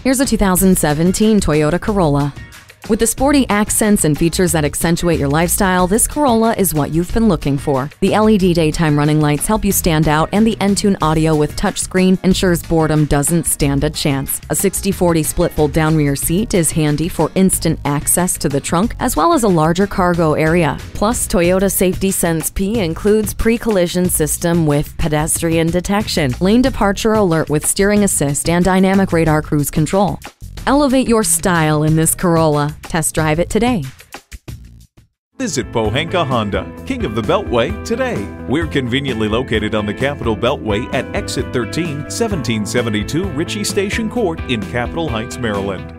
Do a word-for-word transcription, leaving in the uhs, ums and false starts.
Here's a two thousand seventeen Toyota Corolla. With the sporty accents and features that accentuate your lifestyle, this Corolla is what you've been looking for. The L E D daytime running lights help you stand out, and the Entune audio with touchscreen ensures boredom doesn't stand a chance. A sixty forty split fold-down rear seat is handy for instant access to the trunk, as well as a larger cargo area. Plus, Toyota Safety Sense P includes pre-collision system with pedestrian detection, lane departure alert with steering assist, and dynamic radar cruise control. Elevate your style in this Corolla. Test drive it today. Visit Pohanka Honda, King of the Beltway, today. We're conveniently located on the Capitol Beltway at Exit thirteen, seventeen seventy-two Ritchie Station Court in Capitol Heights, Maryland.